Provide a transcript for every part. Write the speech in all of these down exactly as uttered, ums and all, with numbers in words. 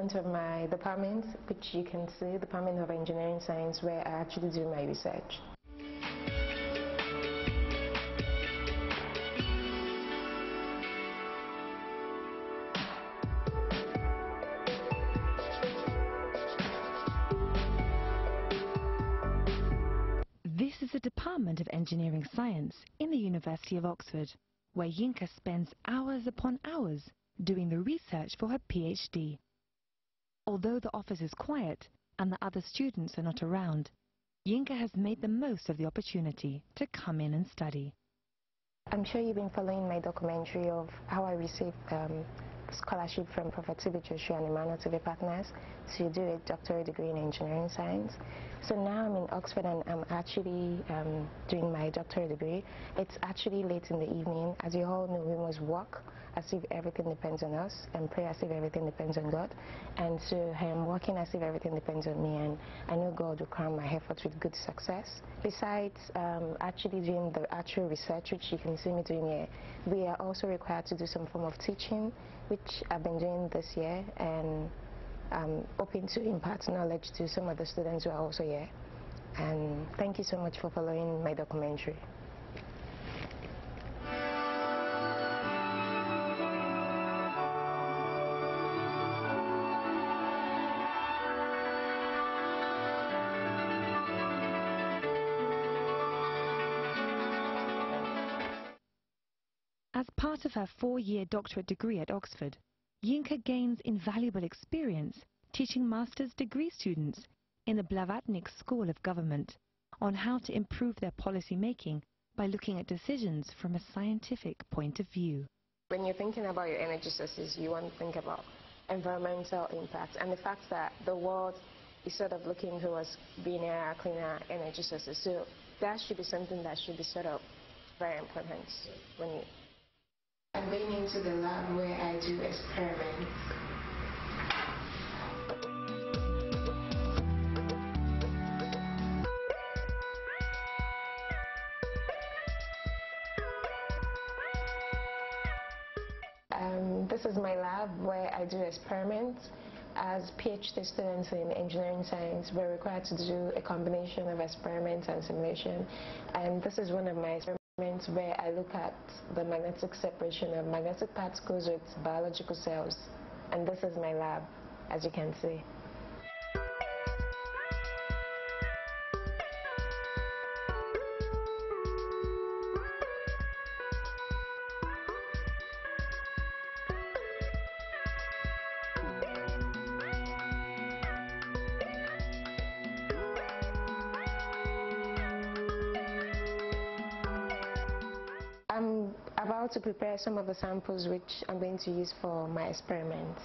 front of my department, which you can see, Department of Engineering Science, where I actually do my research. This is the Department of Engineering Science in the University of Oxford, where Yinka spends hours upon hours doing the research for her PhD. Although the office is quiet and the other students are not around, Yinka has made the most of the opportunity to come in and study. I'm sure you've been following my documentary of how I received um, scholarship from Prophet T V Joshua and Emmanuel T V Partners to do a doctorate degree in engineering science. So now I'm in Oxford and I'm actually um, doing my doctorate degree. It's actually late in the evening. As you all know, we must work as if everything depends on us and pray as if everything depends on God. And so I'm working as if everything depends on me, and I know God will crown my efforts with good success. Besides um, actually doing the actual research, which you can see me doing here, we are also required to do some form of teaching, which I've been doing this year, and I'm hoping to impart knowledge to some of the students who are also here. And thank you so much for following my documentary. As part of her four-year doctorate degree at Oxford, Yinka gains invaluable experience teaching master's degree students in the Blavatnik School of Government on how to improve their policy making by looking at decisions from a scientific point of view. When you're thinking about your energy sources, you want to think about environmental impact and the fact that the world is sort of looking towards greener, cleaner energy sources. So that should be something that should be sort of very important when you... I'm going into the lab where I do experiments. Um, this is my lab where I do experiments. As PhD students in engineering science, we're required to do a combination of experiments and simulation. And this is one of my experiments where I look at the magnetic separation of magnetic particles with biological cells. And this is my lab, as you can see. I'm about to prepare some of the samples which I'm going to use for my experiments.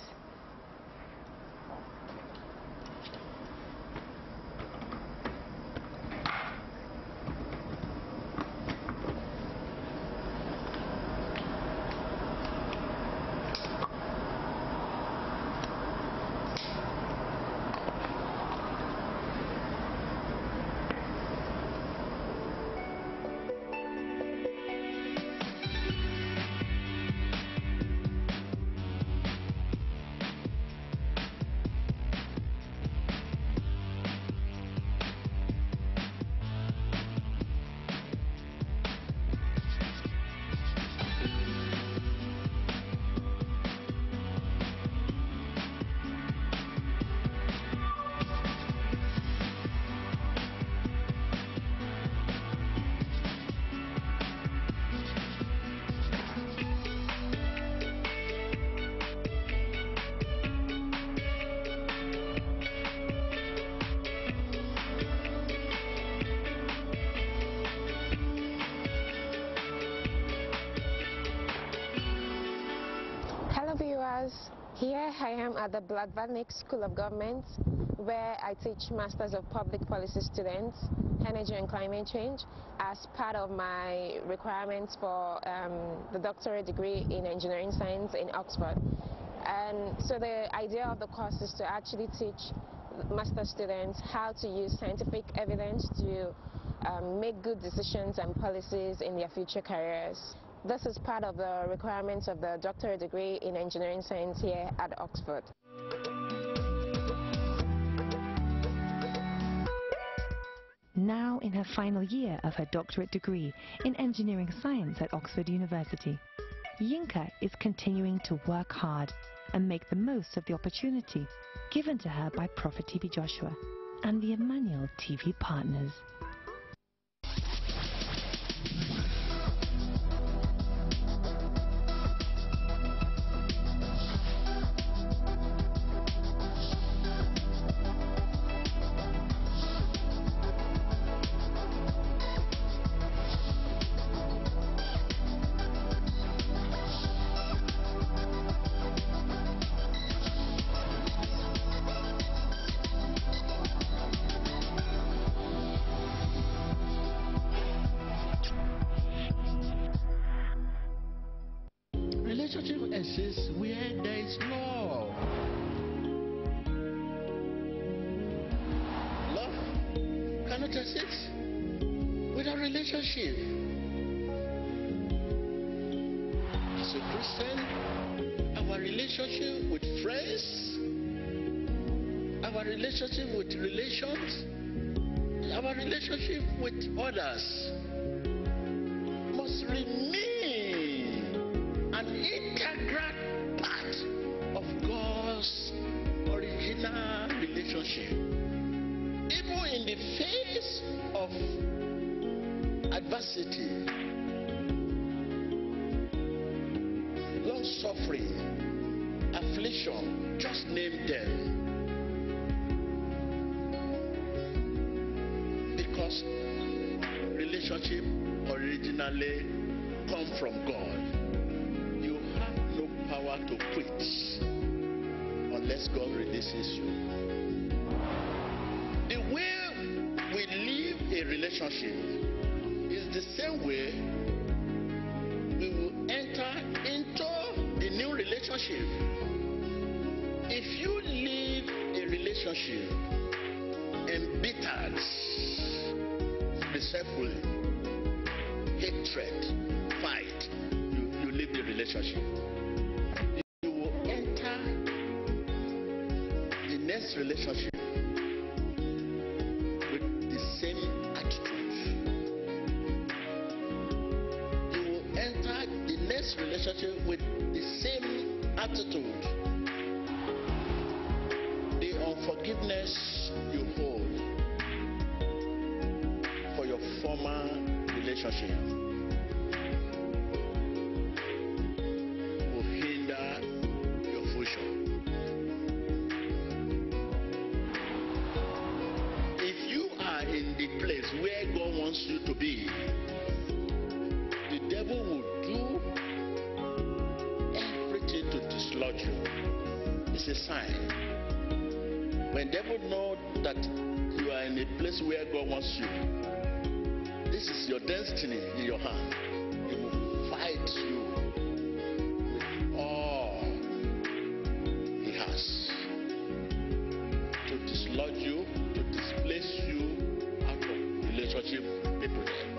Here I am at the Blavatnik School of Government, where I teach Masters of Public Policy students, Energy and Climate Change, as part of my requirements for um, the doctorate degree in Engineering Science in Oxford. And so the idea of the course is to actually teach master students how to use scientific evidence to um, make good decisions and policies in their future careers. This is part of the requirements of the doctorate degree in engineering science here at Oxford. now in her final year of her doctorate degree in engineering science at Oxford University. Yinka is continuing to work hard and make the most of the opportunity given to her by Prophet T V Joshua and the Emmanuel T V partners. Relationship exists where there is love. Love cannot exist without relationship. As a Christian, our relationship with friends, our relationship with relations, our relationship with others must remain an integral part of God's original relationship. Even in the face of adversity, long suffering, affliction, just name them. Because relationship originally come from God. You have no power to quit unless God releases you. The way we live a relationship is the same way we will enter into a new relationship. If you live a relationship embittered, resentfully, hatred, fight, you, you leave the relationship. You will enter the next relationship with the same attitude. You will enter the next relationship with the same attitude. The unforgiveness you hold for your former relationship will hinder your future. If you are in the place where God wants you to be, the devil will do everything to dislodge you. It's a sign. When the devil knows that you are in a place where God wants you, this is your destiny in your hand. He will fight you with all he has to dislodge you, to displace you out of relationship with people there.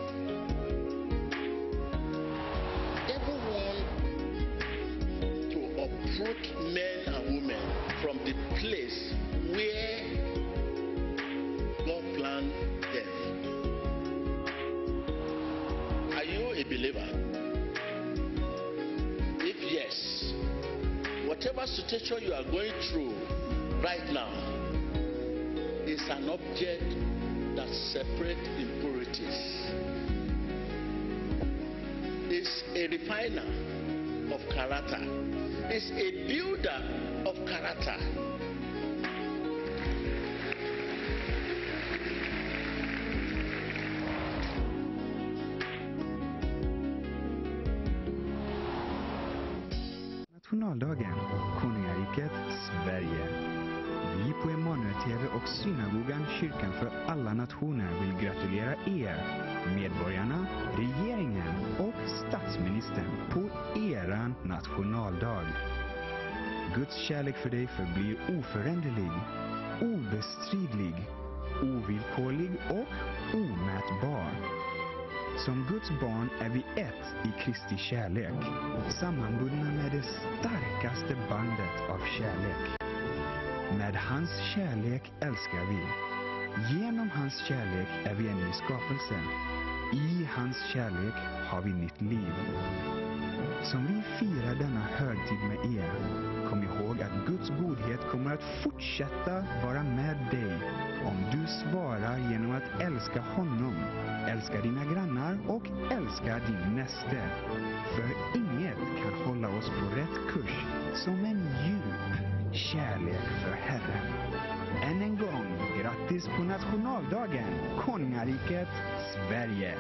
Devil wants to uproot men and women from the place where God planned them. Are you a believer? If yes, whatever situation you are going through right now is an object that separates impurities. It's a refiner of character. It's a builder of character. Nationaldagen, Konungariket Sverige. Vi på Emmanuel T V och Synagogan Kyrkan för alla nationer vill gratulera er, medborgarna, regeringen och statsministern på eran nationaldag. Guds kärlek för dig förblir oföränderlig, obestridlig, ovillkorlig och omätbar. Som Guds barn är vi ett i Kristi kärlek, sammanbundna med det starkaste bandet av kärlek. Med hans kärlek älskar vi. Genom hans hans kärlek är vi en ny skapelse. I hans kärlek har vi nytt liv. Som vi firar denna högtid med er, kom ihåg att Guds godhet kommer att fortsätta vara med dig om du svarar genom att älska honom, älska dina grannar och älska din näste. För inget kan hålla oss på rätt kurs som en djup kärlek för Herren. Än en gång, grattis på nationaldagen, konungariket Sverige!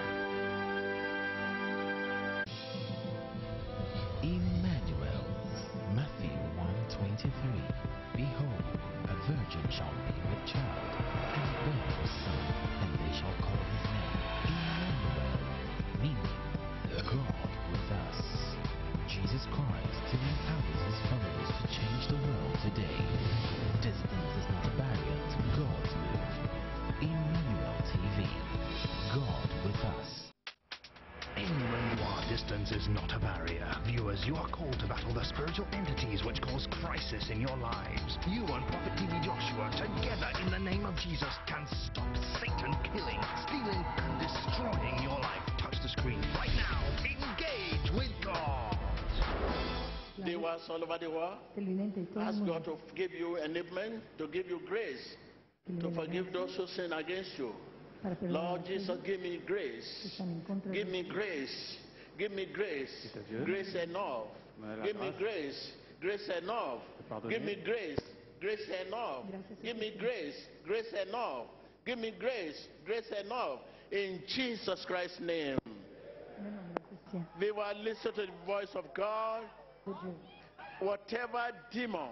Emmanuel, Matthew one twenty-three. Behold, a virgin shall be with child, and bear a son, and they shall call his name Emmanuel, meaning God with us. Jesus Christ who empowers his followers to change the world today. Distance is not a barrier to God's move. Emmanuel T V, God with us. Even when you are, distance is not a barrier. Viewers, you are called to battle the spiritual entities which cause crisis in your lives. You and Prophet T V Joshua, together in the name of Jesus, can stop Satan killing, stealing, and destroying your life. Touch the screen right now. Engage with God. They were all over the world. Ask God to give you enablement, to give you grace, to forgive those who sin against you. Lord Jesus, give me grace. Give me grace. Give me grace. Grace enough. Give me grace. Grace enough. Give me grace. Grace enough. Give me grace. Grace enough. Give me grace. Grace enough. In Jesus Christ's name. They will listen to the voice of God. Whatever demon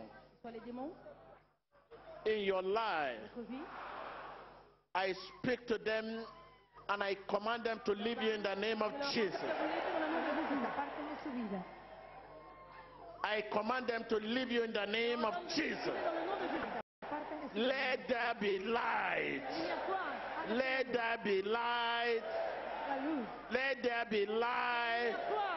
in your life, I speak to them and I command them to leave you in the name of Jesus. I command them to leave you in the name of Jesus. Let there be light. Let there be light. Let there be light.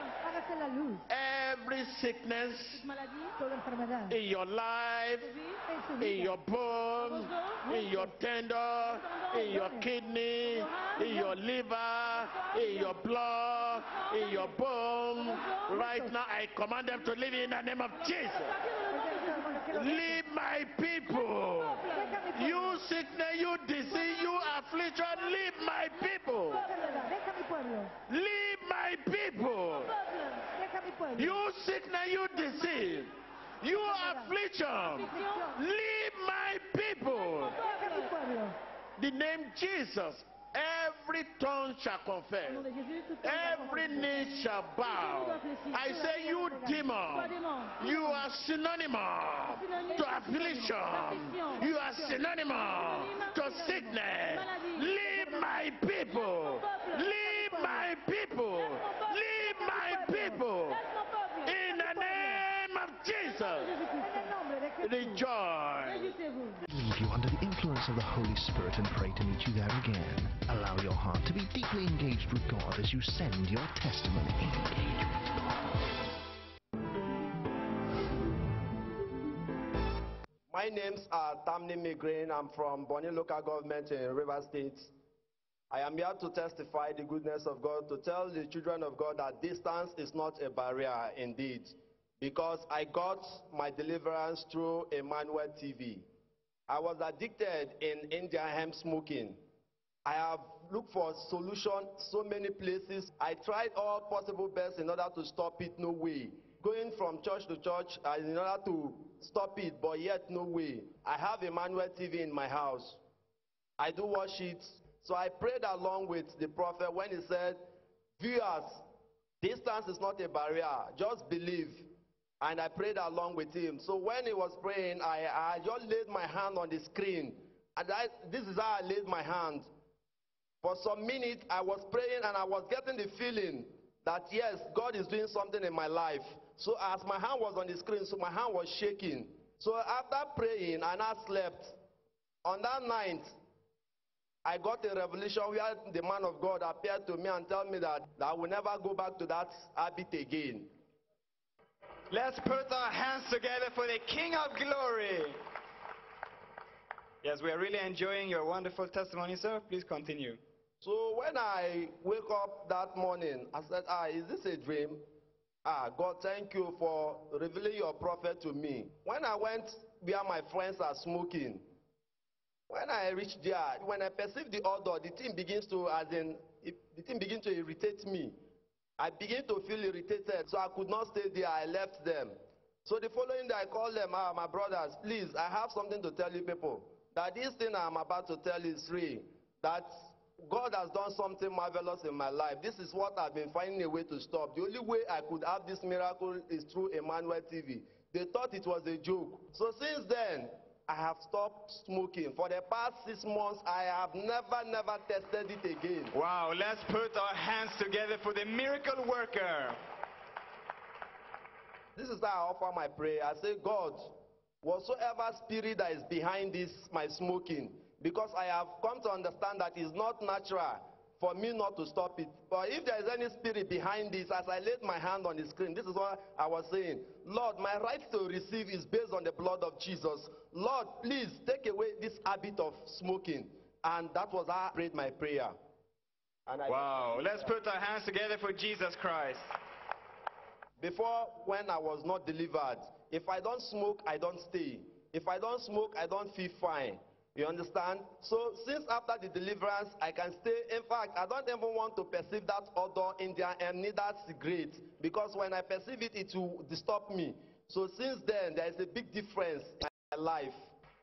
Every sickness in your life, in your bones, in your tendon, in your kidney, in your liver, in your blood, in your bone, right now I command them to leave in the name of Jesus. Leave my people. You sickness, you disease, you affliction, leave my people. Leave my people. You sickness, you disease, you affliction, leave my people. The name Jesus, every tongue shall confess, every knee shall bow. I say, you demon, you are synonymous to affliction, you are synonymous to sickness. Leave my people, leave my people, leave my people. In the name of Jesus, rejoice. Leave you under the influence of the Holy Spirit and pray to meet you there again. Allow your heart to be deeply engaged with God as you send your testimony. Engage with God. My name's uh, Tamni Migraine. I'm from Bonny Local Government in River State. I am here to testify the goodness of God, to tell the children of God that distance is not a barrier indeed, because I got my deliverance through Emmanuel T V. I was addicted in India hemp smoking. I have looked for a solution so many places. I tried all possible best in order to stop it, no way. Going from church to church uh, in order to stop it, but yet no way. I have Emmanuel T V in my house. I do watch it. So I prayed along with the prophet when he said, viewers, distance is not a barrier, just believe. And I prayed along with him. So when he was praying, I, I just laid my hand on the screen. And I, this is how I laid my hand. For some minutes, I was praying and I was getting the feeling that, yes, God is doing something in my life. So as my hand was on the screen, so my hand was shaking. So after praying, and I slept. On that night, I got a revelation where the man of God appeared to me and told me that, that I will never go back to that habit again. Let's put our hands together for the King of Glory. Yes, we are really enjoying your wonderful testimony, sir. Please continue. So when I wake up that morning, I said, ah, is this a dream? Ah, God, thank you for revealing your prophet to me. When I went where my friends are smoking, when I reached there, when I perceived the odor, the thing begins to, as in, it, the thing begins to irritate me. I begin to feel irritated, so I could not stay there. I left them. So the following day, I called them, ah, my brothers, please, I have something to tell you people. That this thing I'm about to tell is real. That God has done something marvelous in my life. This is what I've been finding a way to stop. The only way I could have this miracle is through Emmanuel T V. They thought it was a joke. So since then, I have stopped smoking. For the past six months, I have never, never tested it again. Wow, let's put our hands together for the miracle worker. This is how I offer my prayer. I say, God, whatsoever spirit that is behind this, my smoking, because I have come to understand that it's not natural for me not to stop it. But if there is any spirit behind this, as I laid my hand on the screen, this is what I was saying. Lord, my right to receive is based on the blood of Jesus. Lord, please take away this habit of smoking. And that was how I prayed my prayer. And I wow, let's put our hands together for Jesus Christ. Before, when I was not delivered, if I don't smoke, I don't stay. If I don't smoke, I don't feel fine. You understand? So since after the deliverance, I can stay. In fact, I don't even want to perceive that odor in there and neither cigarette. Because when I perceive it, it will disturb me. So since then, there is a big difference in my life.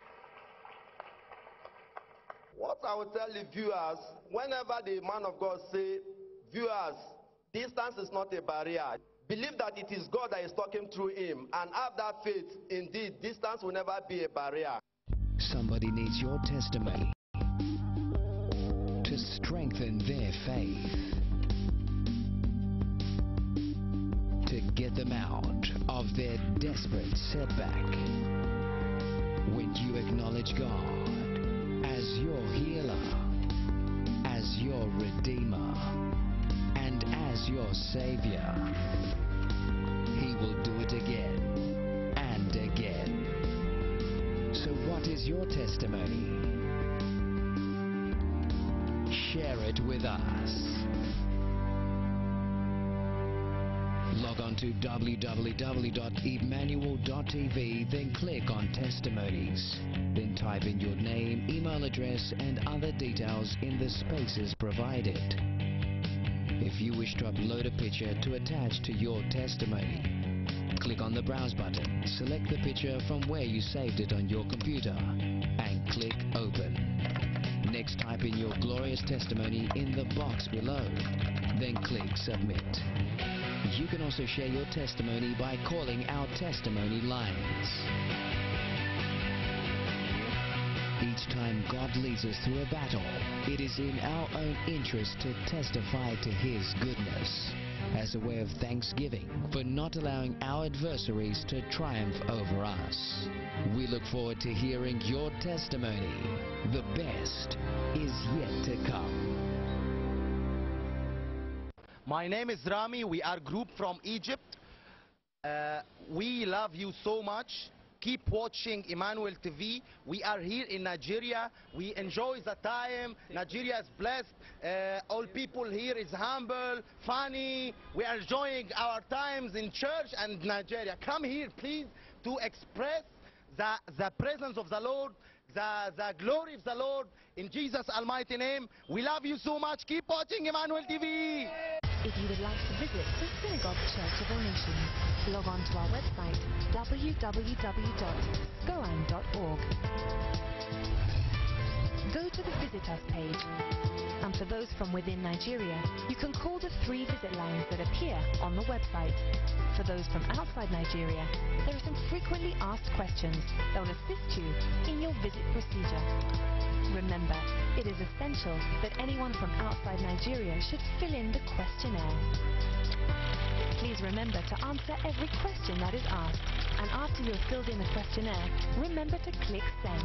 What I will tell the viewers, whenever the man of God say, viewers, distance is not a barrier. Believe that it is God that is talking through him. And have that faith. Indeed, distance will never be a barrier. Somebody needs your testimony to strengthen their faith, to get them out of their desperate setback. When you acknowledge God as your healer, as your redeemer, and as your savior, he will do it again and again. So what is your testimony? Share it with us. Log on to w w w dot emmanuel dot t v, then click on Testimonies. Then type in your name, email address, and other details in the spaces provided. If you wish to upload a picture to attach to your testimony, click on the Browse button, select the picture from where you saved it on your computer, and click Open. Next, type in your glorious testimony in the box below, then click Submit. You can also share your testimony by calling our testimony lines. Each time God leads us through a battle, it is in our own interest to testify to His goodness, as a way of thanksgiving for not allowing our adversaries to triumph over us. We look forward to hearing your testimony. The best is yet to come. My name is Rami. We are a group from Egypt. Uh, we love you so much. Keep watching Emmanuel T V. We are here in Nigeria. We enjoy the time. Nigeria is blessed. Uh, all people here is humble, funny. We are enjoying our times in church and Nigeria. Come here, please, to express the, the presence of the Lord, the, the glory of the Lord. In Jesus' almighty name, we love you so much. Keep watching Emmanuel T V. If you would like to visit the Synagogue Church of All Nations, log on to our website w w w dot goan dot org. Go to the Visit Us page, and for those from within Nigeria, you can call the three visit lines that appear on the website. For those from outside Nigeria, there are some frequently asked questions that will assist you in your visit procedure. Remember, it is essential that anyone from outside Nigeria should fill in the questionnaire. Please remember to answer every question that is asked, and after you have filled in the questionnaire, remember to click Send.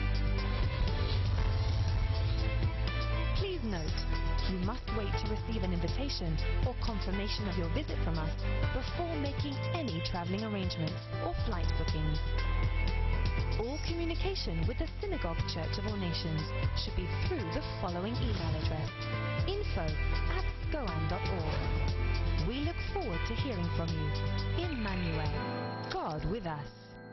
Please note, you must wait to receive an invitation or confirmation of your visit from us before making any traveling arrangements or flight bookings. All communication with the Synagogue Church of All Nations should be through the following email address: info at scoan dot org. We look forward to hearing from you. Emmanuel, God with us.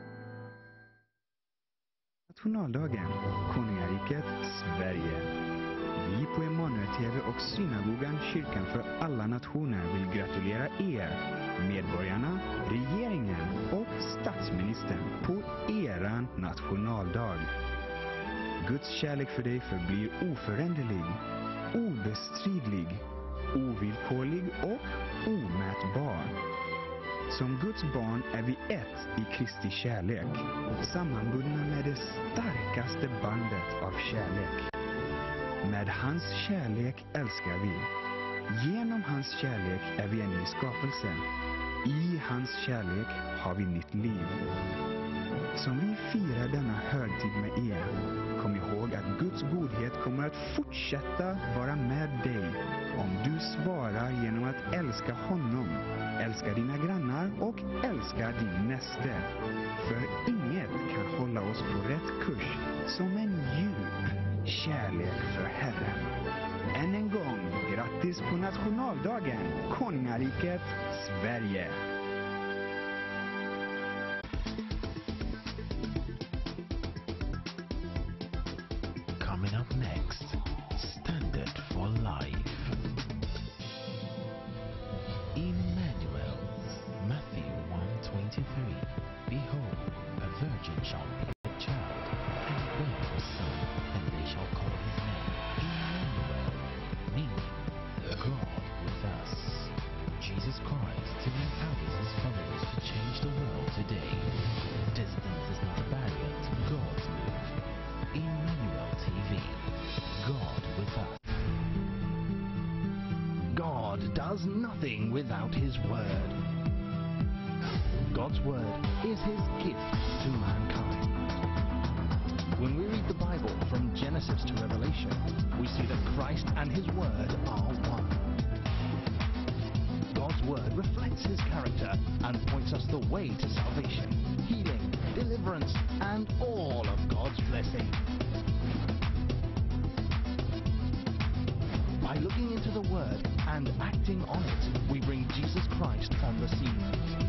Nationaldagen, Konungariket, Sverige. Vi på Emanuel T V och Synagogan Kyrkan för alla nationer vill gratulera er, medborgarna, regeringen och statsministern på eran nationaldag. Guds kärlek för dig förblir oföränderlig, obestridlig, ovillkorlig och omätbar. Som Guds barn är vi ett i Kristi kärlek, sammanbundna med det starkaste bandet av kärlek. Med hans kärlek älskar vi. Genom hans kärlek är vi en ny skapelse. I hans kärlek har vi nytt liv. Som vi firar denna högtid med er, kom ihåg att Guds godhet kommer att fortsätta vara med dig om du svarar genom att älska honom, älska dina grannar och älska din näste. För inget kan hålla oss på rätt kurs som en djup kärlek för Herren. Än en gång, grattis på nationaldagen, Konungariket Sverige! Coming up next, Standard for Life. Emmanuel, Matthew one twenty-three. Behold, a virgin shall be with child, and bear a son, and they shall call his name Emmanuel, meaning God with us. Jesus Christ sending out his followers to change the world today. Distance is not a barrier to God's move. Emmanuel T V, God with us. God does nothing without his word. God's word is his gift to mankind. When we read the Bible from Genesis to Revelation, we see that Christ and his word are one. God's word reflects his character and points us the way to salvation, healing, deliverance, and all of God's blessing. By looking into the word and acting on it, we bring Jesus Christ on the scene.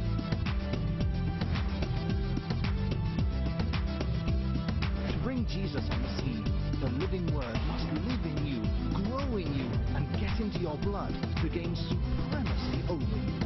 To bring Jesus on the scene, the living word must live in you, grow in you, and get into your blood to gain supremacy over you.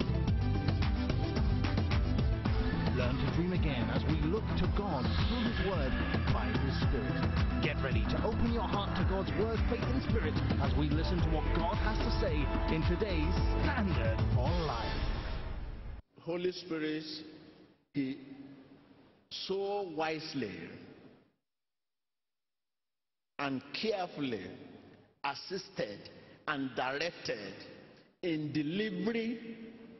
Learn to dream again as we look to God through his word by his Spirit. Get ready to open your heart to God's word, faith and spirit as we listen to what God has to say in today's Standard for Life. Holy Spirit, he so wisely and carefully assisted and directed in delivery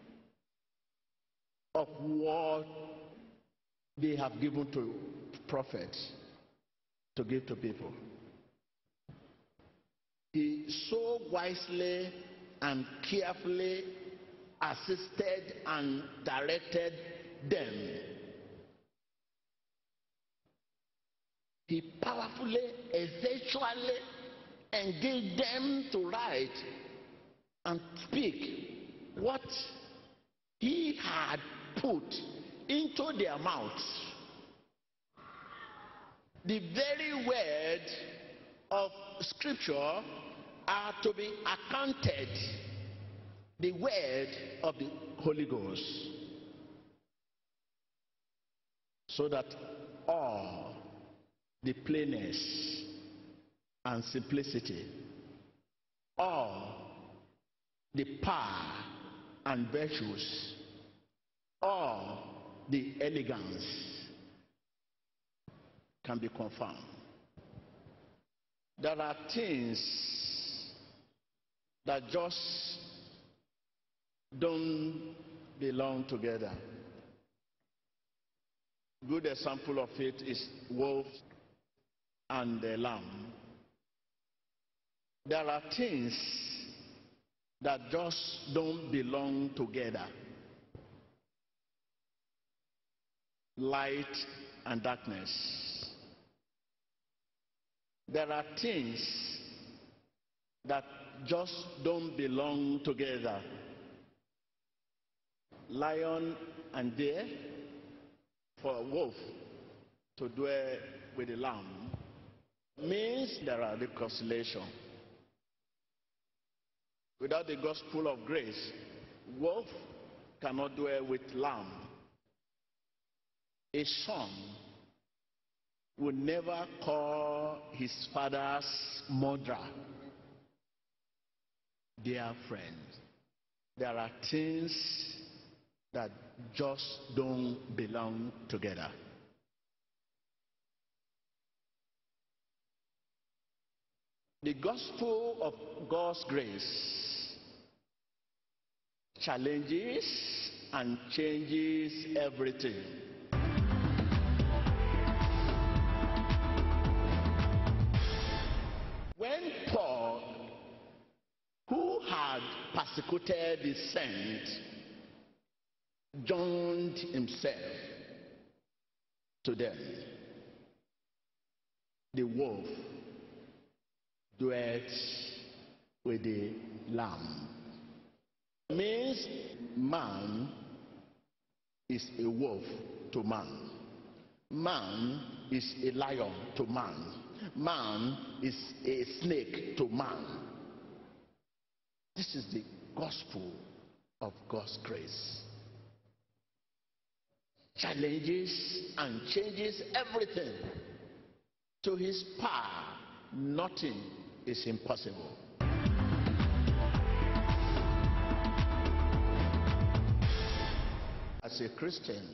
of what they have given to prophets to give to people. He so wisely and carefully assisted and directed them. He powerfully, effectually engaged them to write and speak what he had put into their mouths. The very words of Scripture are to be accounted the word of the Holy Ghost, so that all the plainness and simplicity, all the power and virtues, all the elegance can be confirmed. There are things that just don't belong together. Good example of it is wolf and the lamb. There are things that just don't belong together. Light and darkness. There are things that just don't belong together. Lion and deer, for a wolf to dwell with the lamb, means there are reconciliation. Without the gospel of grace, wolf cannot dwell with lamb. A son would never call his father's murderer dear friend. There are things that just don't belong together. The gospel of God's grace challenges and changes everything. When Paul, who had persecuted the saint, joined himself to them, the wolf dwelt with the lamb. Means man is a wolf to man. Man is a lion to man. Man is a snake to man. This is the gospel of God's grace. Challenges and changes everything. To his power, nothing is impossible. As a Christian,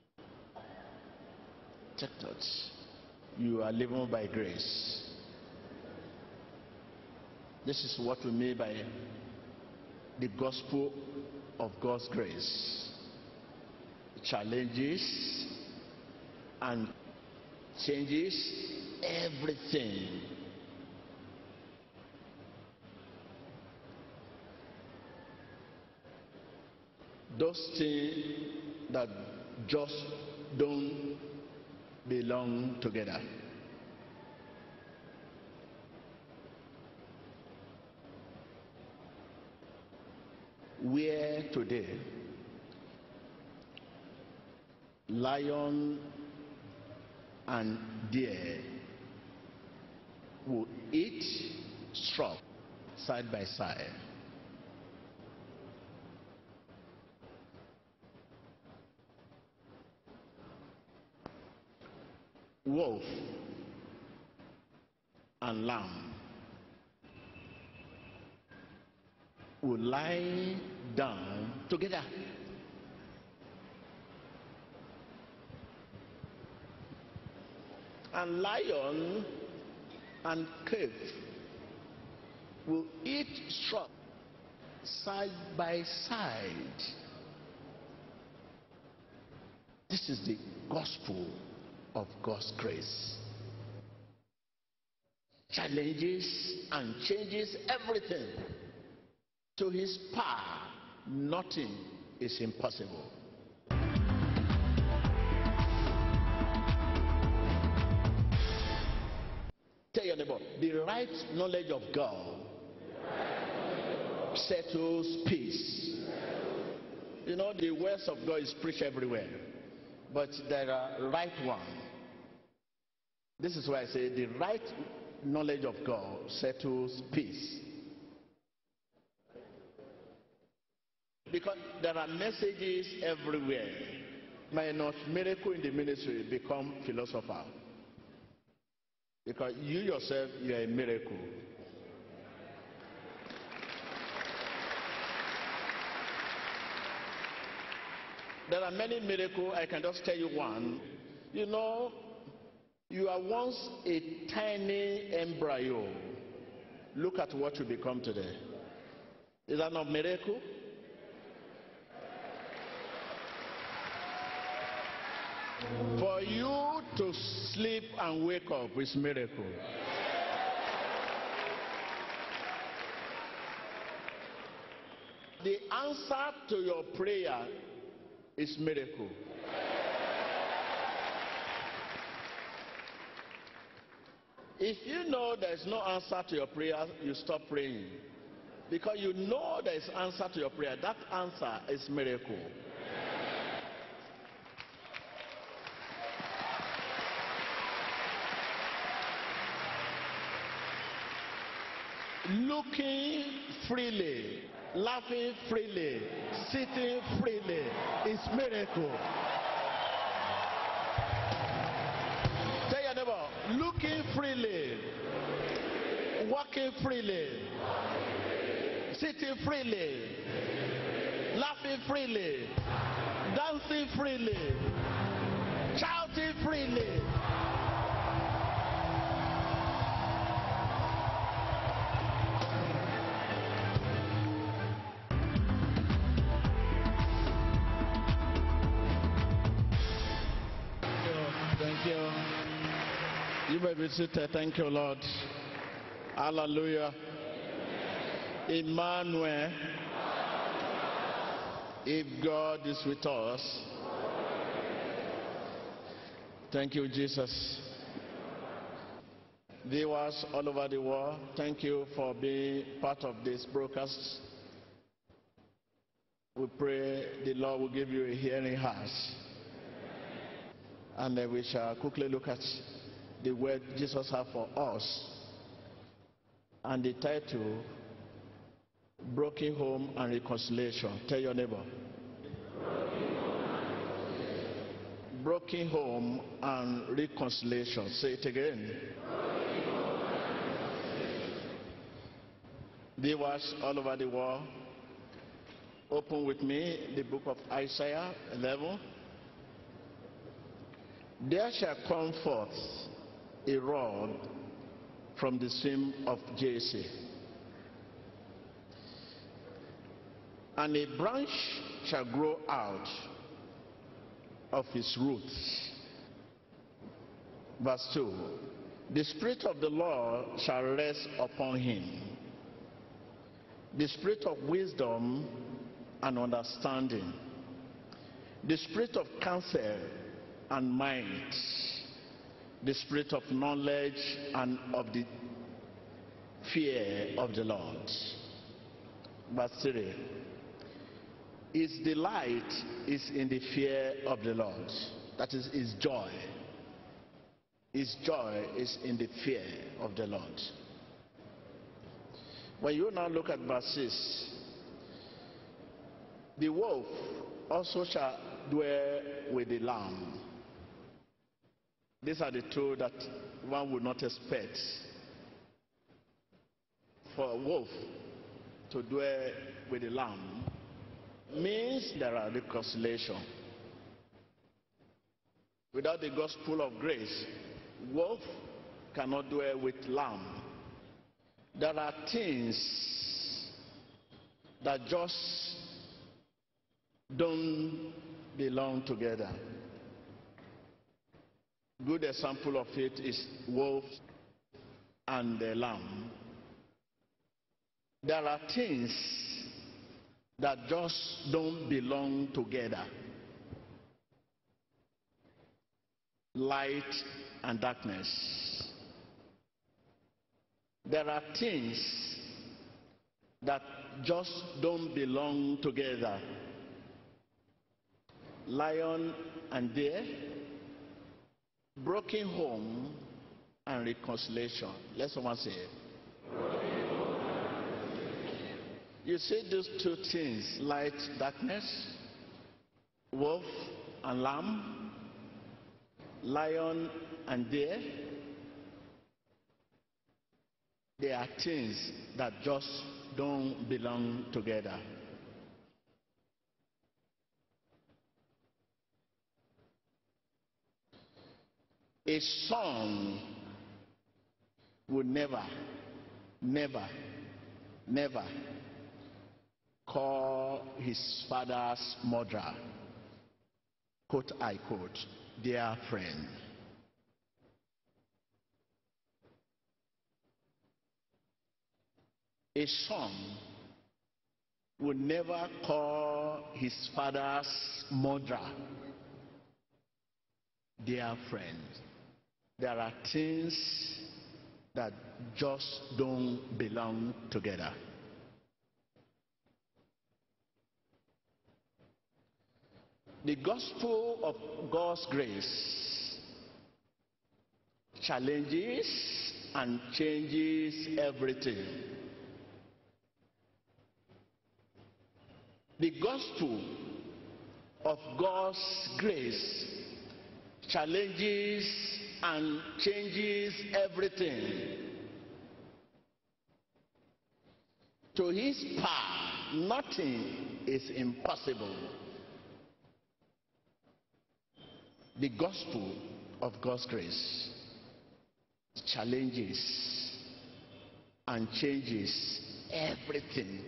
take note. You are living by grace. This is what we mean by the gospel of God's grace. Challenges and changes everything. Those things that just don't belong together. Where today lion and deer will eat straw side by side, wolf and lamb will lie down together. And lion and calf will eat straw side by side. This is the gospel of God's grace. Challenges and changes everything. To his power, nothing is impossible. Tell your neighbor, the right knowledge of God settles peace. You know, the words of God is preached everywhere, but there are right one. This is why I say the right knowledge of God settles peace. Because there are messages everywhere. May not miracle in the ministry become philosopher. Because you yourself, you are a miracle. There are many miracles. I can just tell you one. You know, you are once a tiny embryo. Look at what you become today. Is that not a miracle? For you to sleep and wake up is a miracle. The answer to your prayer is miracle. If you know there is no answer to your prayer, you stop praying. Because you know there is answer to your prayer. That answer is miracle. Looking freely, laughing freely, sitting freely is miracle. Tell your neighbor, looking freely, walking freely, sitting freely, laughing freely, dancing freely, shouting freely. Thank you. You may be seated. Thank you, Lord. Hallelujah. Emmanuel, if God is with us. Thank you, Jesus. Viewers all over the world, thank you for being part of this broadcast. We pray the Lord will give you a hearing heart. And then we shall quickly look at the word Jesus has for us. And the title, Broken Home and Reconciliation. Tell your neighbor. Broken home and reconciliation. Say it again. Viewers all over the world, open with me the book of Isaiah eleven. There shall come forth a rod from the seam of Jesse, and a branch shall grow out of his roots. Verse two, the Spirit of the Lord shall rest upon him, the Spirit of wisdom and understanding, the Spirit of counsel and might, the Spirit of knowledge and of the fear of the Lord. Verse three, his delight is in the fear of the Lord. That is his joy. His joy is in the fear of the Lord. When you now look at verse six, the wolf also shall dwell with the lamb. These are the two that one would not expect. For a wolf to dwell with the lamb means there are reconciliation. Without the gospel of grace, wolf cannot dwell with lamb. There are things that just don't belong together. Good example of it is wolf and the lamb. There are things that just don't belong together. Light and darkness. There are things that just don't belong together. Lion and bear. Broken home and reconciliation. Let someone say it. You see those two things, light, darkness, wolf and lamb, lion and bear. They are things that just don't belong together. A son would never, never, never call his father's murderer, quote I quote, dear friend. A son would never call his father's murderer, dear friend. There are things that just don't belong together. The gospel of God's grace challenges and changes everything. The gospel of God's grace challenges and changes everything. To his power, nothing is impossible. The gospel of God's grace challenges and changes everything.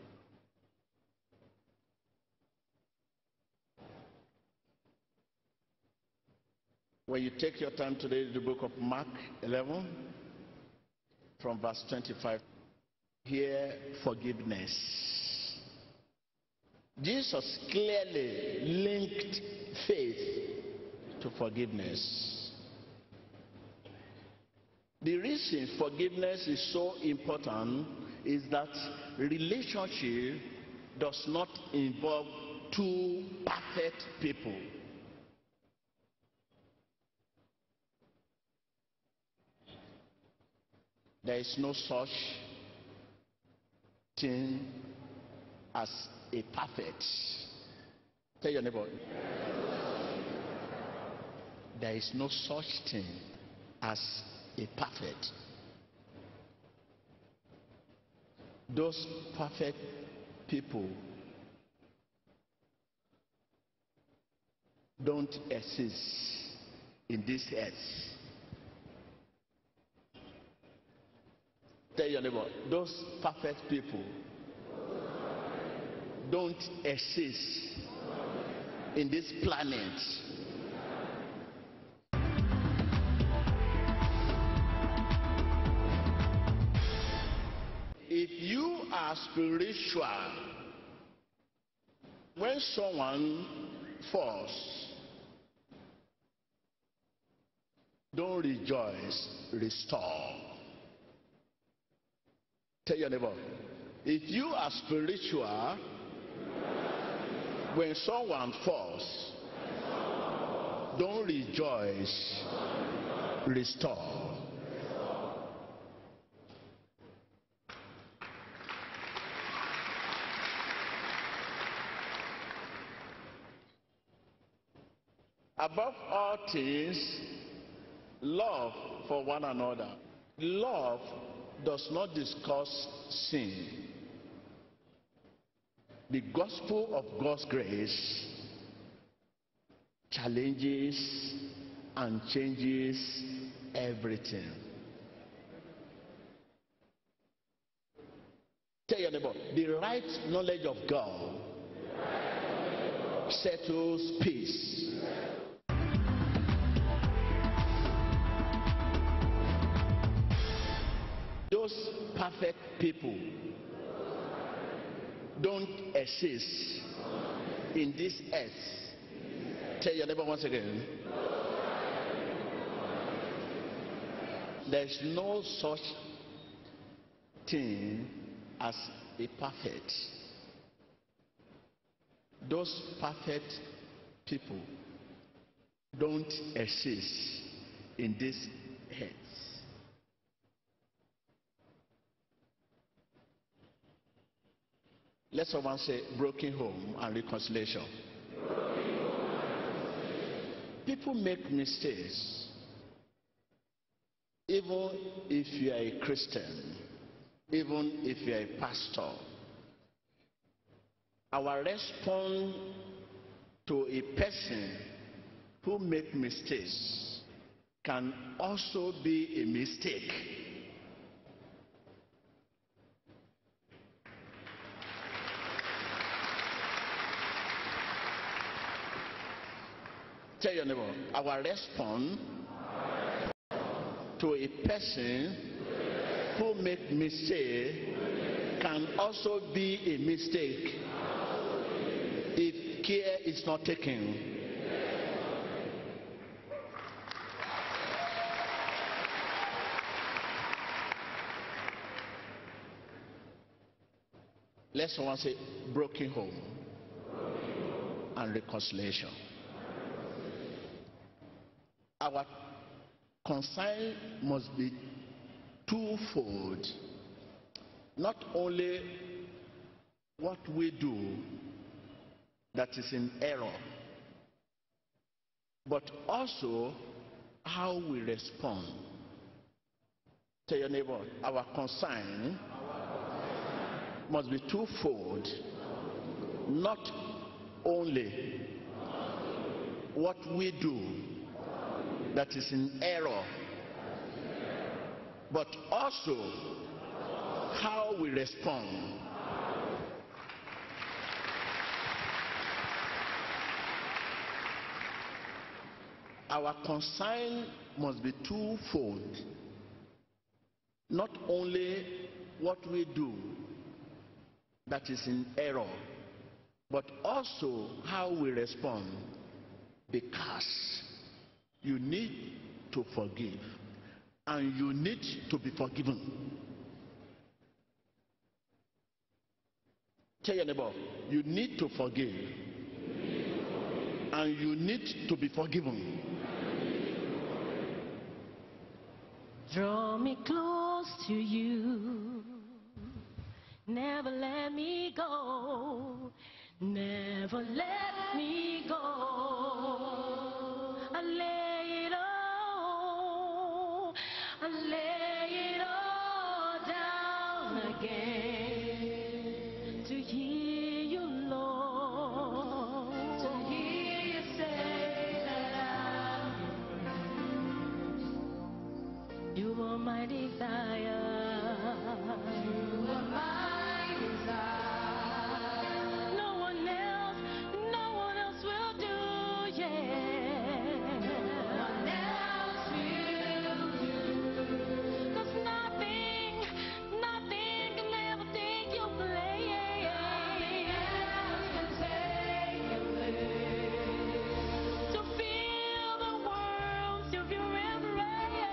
When you take your time today, the book of Mark eleven, from verse twenty-five, hear forgiveness. Jesus clearly linked faith to forgiveness. The reason forgiveness is so important is that relationship does not involve two perfect people. There is no such thing as a perfect. Tell your neighbor. There is no such thing as a perfect. Those perfect people don't exist in this earth. Tell your neighbor, those perfect people don't exist in this planet. If you are spiritual, when someone falls, don't rejoice, restore. Tell your neighbor, if you are spiritual, when someone falls, don't rejoice, restore. Above all things, love for one another. Love does not discuss sin. The gospel of God's grace challenges and changes everything. Tell your neighbor, the right knowledge of God settles peace. Those perfect people don't exist in this earth. Tell your neighbor once again. There's no such thing as a perfect. Those perfect people don't exist in this earth. Let someone say broken home and reconciliation. People make mistakes. Even if you are a Christian, even if you are a pastor, our response to a person who makes mistakes can also be a mistake. Tell your neighbor, our response to a person who makes mistake can also be a mistake if care is not taken. Let someone say broken home and reconciliation. Our concern must be twofold. Not only what we do that is in error, but also how we respond. Tell your neighbor, our concern must be twofold. Not only what we do that is in error, but also how we respond. Our concern must be twofold. Not only what we do that is in error, but also how we respond, because you need to forgive and you need to be forgiven. Tell your neighbor, you need to forgive and you need to be forgiven. Draw me close to you, never let me go, never let me go. I lay it all, I lay it all down again to hear you, Lord, to hear you say that I'm you are my desire. You are my desire. No one else, no one else will do, yeah. No one else will do. 'Cause nothing, nothing can ever take your place. Nothing else can take your place. To feel the warmth of your embrace.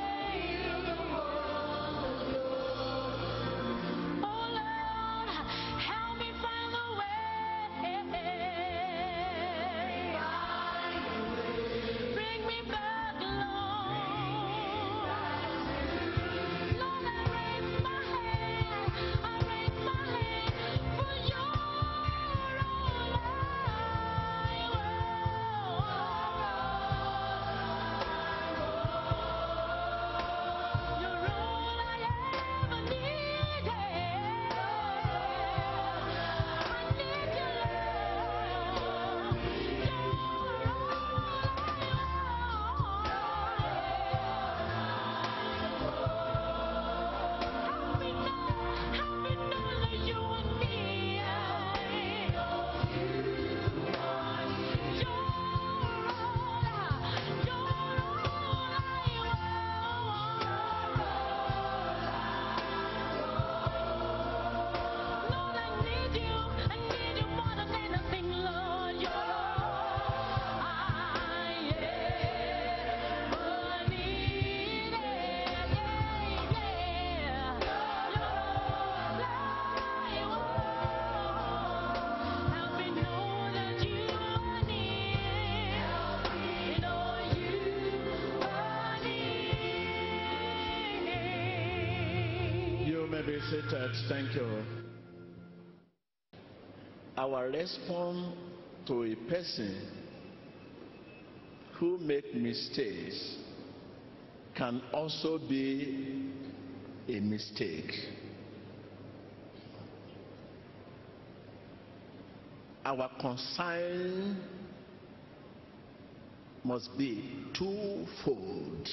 Be seated. Thank you. Our response to a person who makes mistakes can also be a mistake. Our concern must be twofold.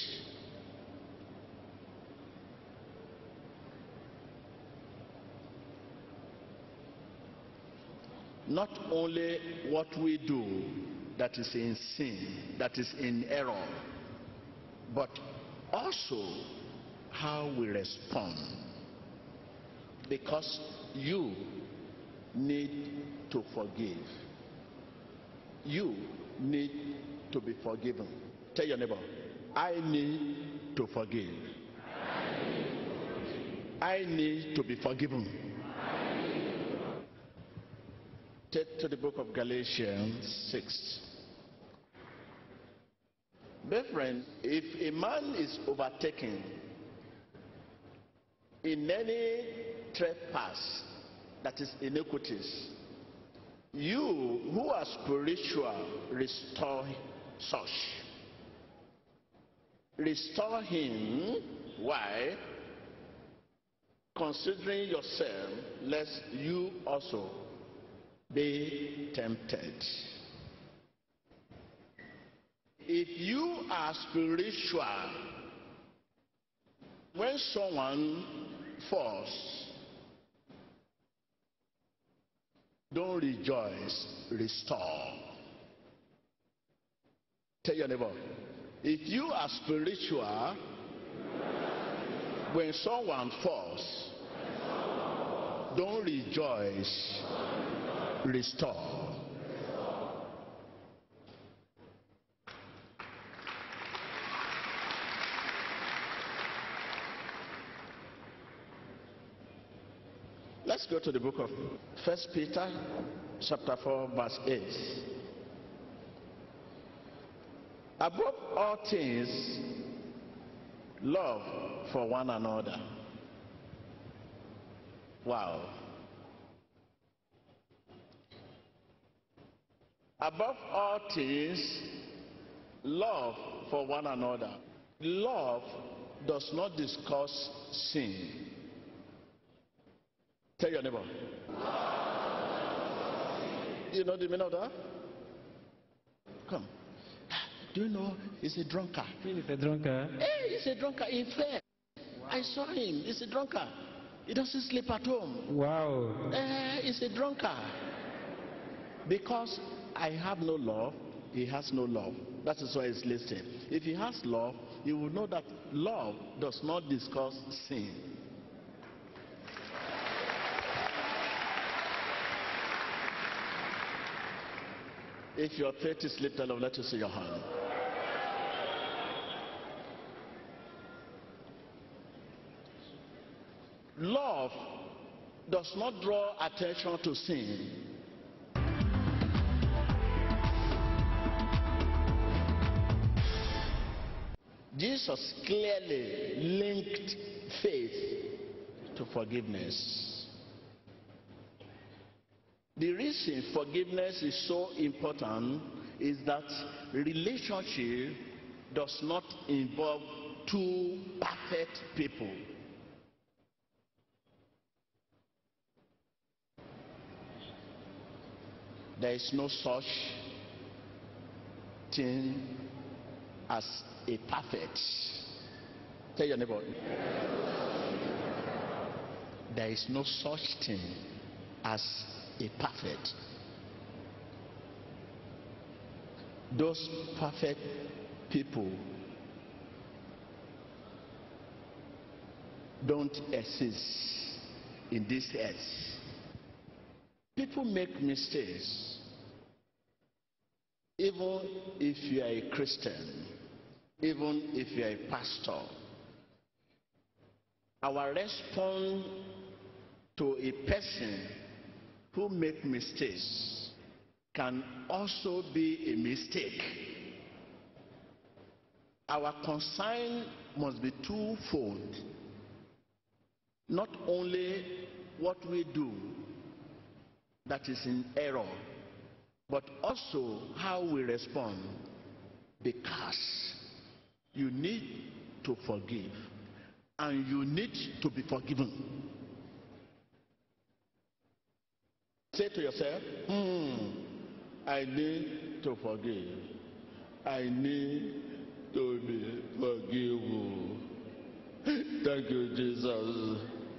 Not only what we do that is in sin, that is in error, but also how we respond. Because you need to forgive. You need to be forgiven. Tell your neighbor, I need to forgive. I need to be forgiven. Take to the book of Galatians six. Brethren, if a man is overtaken in any trespass, that is iniquities, you who are spiritual, restore such. Restore him. Why? Considering yourself, lest you also be tempted. If you are spiritual, when someone falls, don't rejoice, restore. Tell your neighbor, if you are spiritual, when someone falls, don't rejoice, restore. Let's go to the book of First Peter chapter four verse eight. Above all things, love for one another. Wow. Above all things, love for one another. Love does not discuss sin. Tell your neighbor. You know the meaning of that? Come. Do you know he's a drunkard? He's a drunkard. Hey, he's a drunkard. In fact, wow. I saw him. He's a drunkard. He doesn't sleep at home. Wow. Hey, he's a drunkard. Because I have no love, he has no love. That is why it's listed. If he has love, you will know that love does not discuss sin. If your faith is lifted up, let us see your hand. Love does not draw attention to sin. Jesus clearly linked faith to forgiveness. The reason forgiveness is so important is that relationship does not involve two perfect people. There is no such thing as a perfect. Tell your neighbor. There is no such thing as a perfect. Those perfect people don't exist in this earth. People make mistakes. Even if you are a Christian, even if you are a pastor, our response to a person who make mistakes can also be a mistake. Our concern must be twofold. Not only what we do that is in error, but also how we respond, because you need to forgive and you need to be forgiven. Say to yourself, hmm, I need to forgive. I need to be forgiven. Thank you, Jesus.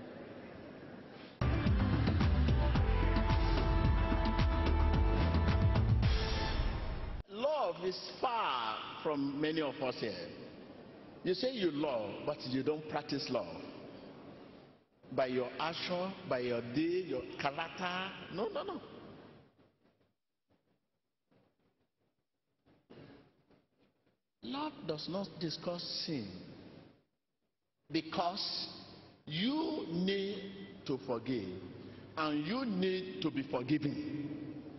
Love is far from many of us here. You say you love, but you don't practice love. By your action, by your deed, your character. No, no, no. Love does not discuss sin, because you need to forgive and you need to be forgiven.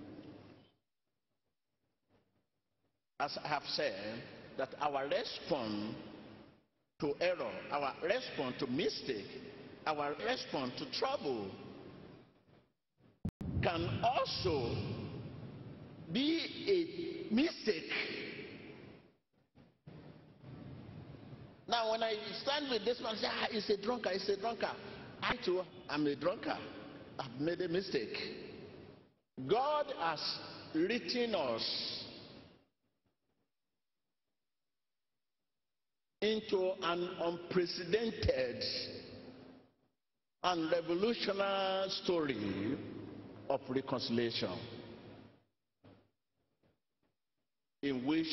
as I have said, that our response to error, our response to mistake, our response to trouble can also be a mistake. Now, when I stand with this man, say, ah, he's a drunkard, he's a drunkard. I too am a drunkard. I've made a mistake. God has written us into an unprecedented and revolutionary story of reconciliation, in which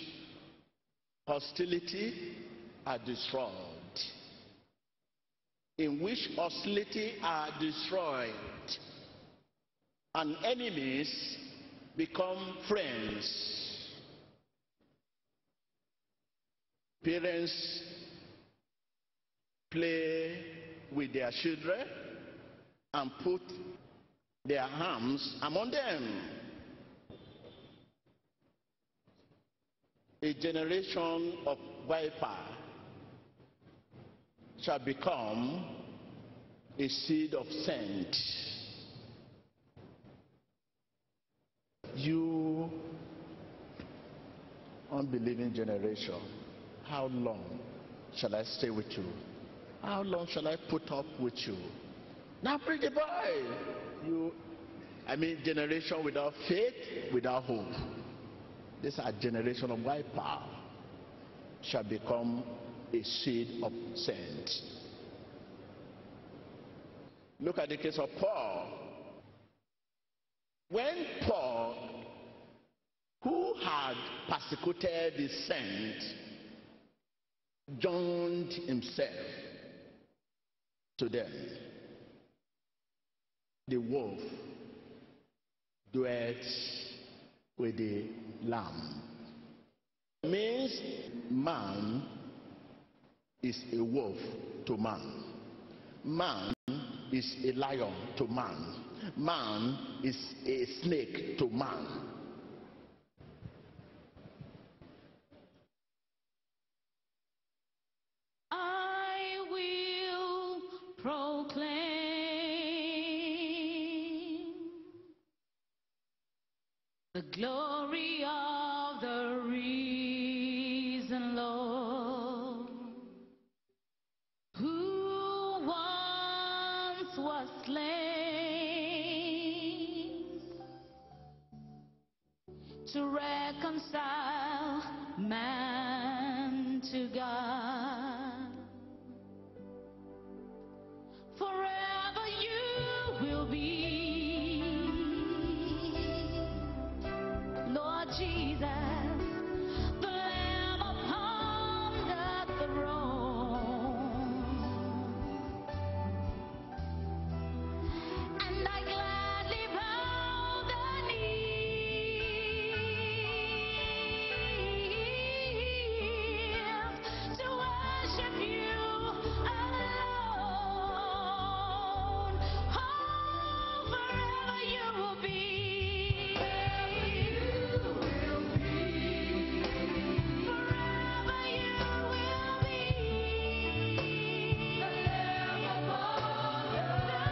hostility are destroyed, in which hostility are destroyed, and enemies become friends. Parents play with their children and put their arms among them. A generation of viper shall become a seed of scent. You unbelieving generation, how long shall I stay with you? How long shall I put up with you? Now bring the boy. You, I mean, generation without faith, without hope. This are generation of viper shall become a seed of sand. Look at the case of Paul. When Paul, who had persecuted the saint, joined himself to them, the wolf dwelt with the lamb. Means man is a wolf to man. Man is a lion to man. Man is a snake to man. I will proclaim the glory of the risen Lord, who once was slain to reconcile man to God. Forever you will be, Lord Jesus, the Lamb upon the throne. And I gladly bow the knees to worship you alone. Oh, forever you will be. Forever you will be. The Lamb upon the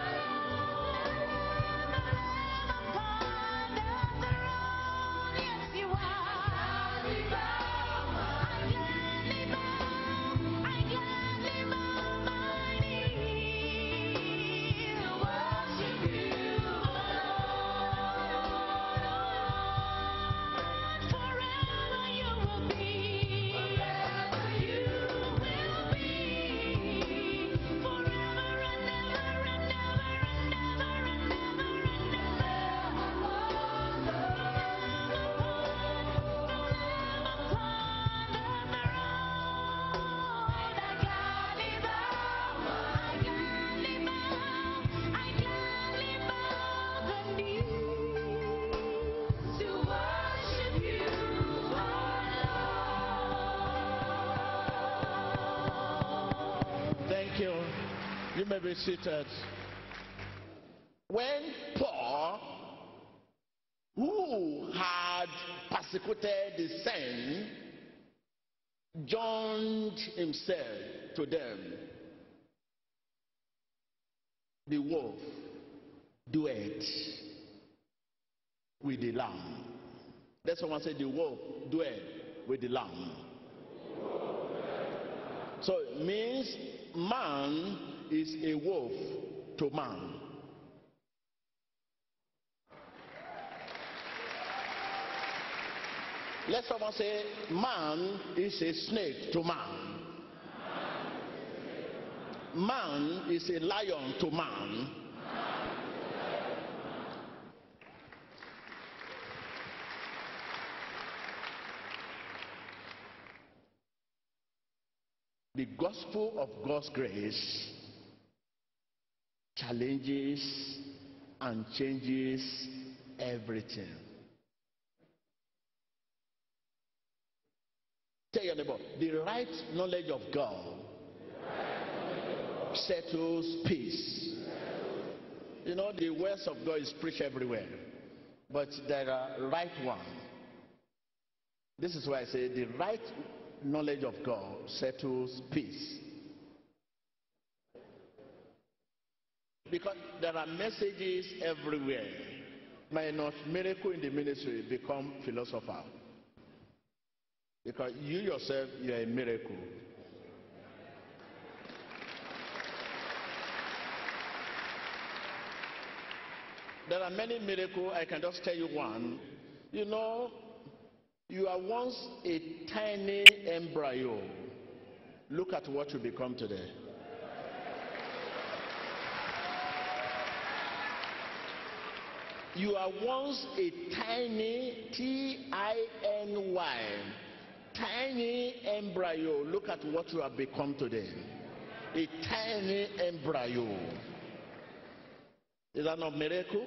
upon the throne. Yes, you are. I gladly bow, I gladly bow my knee to worship you alone. Forever you will be. Forever you will be. Forever and ever and ever and ever and ever and ever. Upon the Lamb upon the throne. I gladly bow, I gladly bow, I gladly bow the knee to worship you alone. Thank you. You may be seated. When Paul, who had executed the sin, joined himself to them. The wolf duet with the lamb. Let someone say the wolf duet with the lamb. So it means man is a wolf to man. Let someone say man is a snake to man. Man is a lion to man. The gospel of God's grace challenges and changes everything. Tell your neighbor, the right knowledge of God settles peace. You know, the words of God is preached everywhere, but there are right one. This is why I say the right knowledge of God settles peace. Because there are messages everywhere. May not miracle in the ministry become philosopher. Because you yourself, you are a miracle. There are many miracles. I can just tell you one. You know, you are once a tiny embryo. Look at what you become today. You are once a tiny, T I N Y, tiny embryo. Look at what you have become today. A tiny embryo. Is that not a miracle?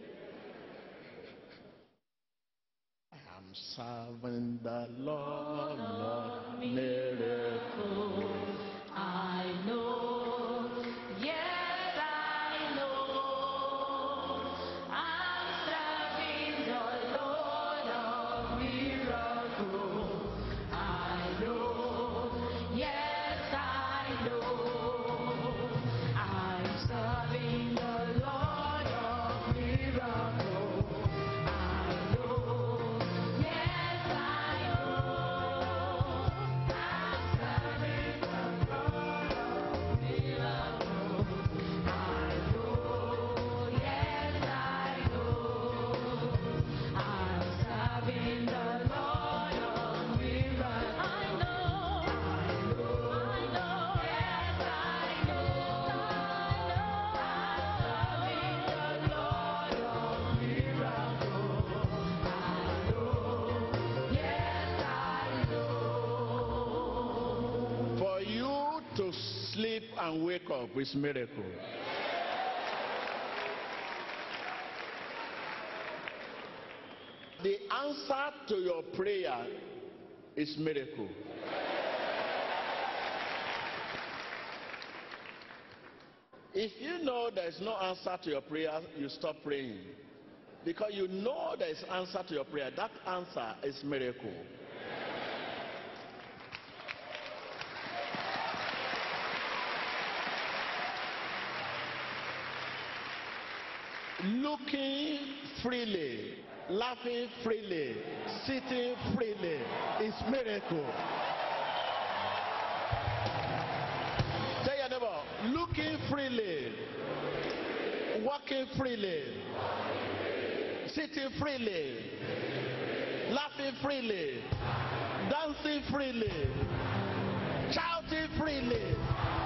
I am serving the Lord, Lord, miracle. I know, yes I know, I'm serving the Lord of miracles. I know, yes I know, I'm serving the Lord of miracles. I know, yes I know, I'm serving the Lord of miracles. I know, yes I know, I'm serving the Lord of miracles. I know, I know, I know, yes I know, I know, I'm serving the Lord of miracles. I know, yes I know. For you to sleep and wake up is miracle. The answer to your prayer is miracle. If you know there is no answer to your prayer, you stop praying. Because you know there is answer to your prayer. That answer is miracle. Looking freely, laughing freely, sitting freely is miracle. Tell your neighbor, looking freely, walking freely, sitting freely, laughing freely, dancing freely, shouting freely